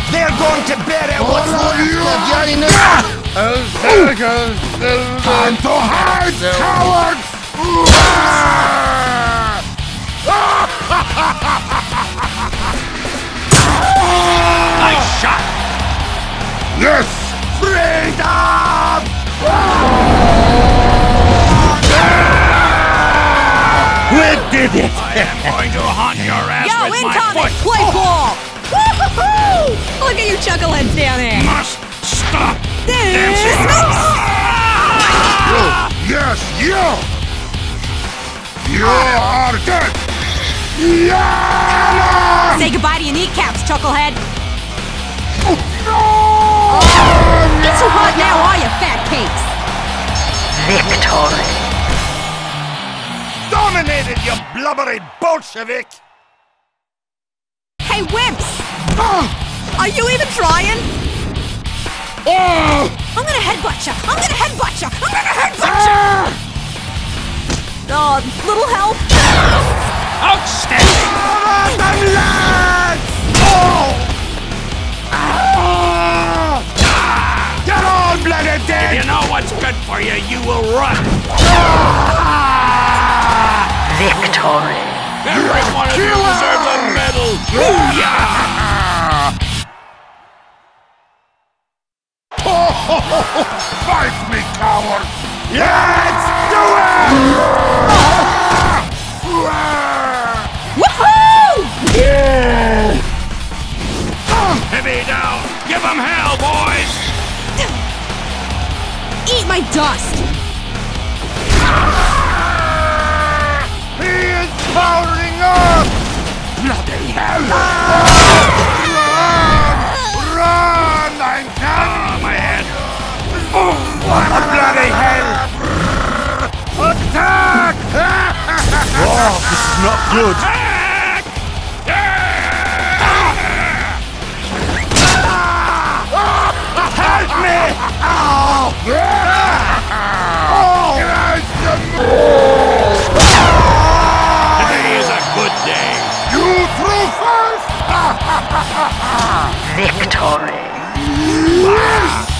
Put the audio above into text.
They're going to bury what's left of you. Time to hide, cowards! Nice shot! Yes! Freedom! We did it! I am going to haunt your ass Yo, with my incoming! foot! Play ball! Woo-hoo-hoo! Look at you chuckleheads down there! Must stop dancing! Yes, you! You are dead! Yeah! Say goodbye to your kneecaps, chucklehead! No! Get so hot now, are you, fat cakes? Victory. Dominated, you blubbery Bolshevik! Hey, wimps! Are you even trying? I'm gonna headbutt ya! I'm gonna headbutt ya! I'm gonna headbutt ya! Little help? Outstanding! Them lads! You're all bloody If dead! you know what's good for you, you will run! Victory. Every one of you deserves a medal! Booyah! Fight me, coward! Let's do it! Woohoo! Heavy down! Give them hell, boys! Eat my dust! He is powering up! Bloody hell! Run! I'm coming! My head! What the bloody hell! Attack! Oh, this is not good. Attack! Help me! Today is a good day! You threw first! Victory.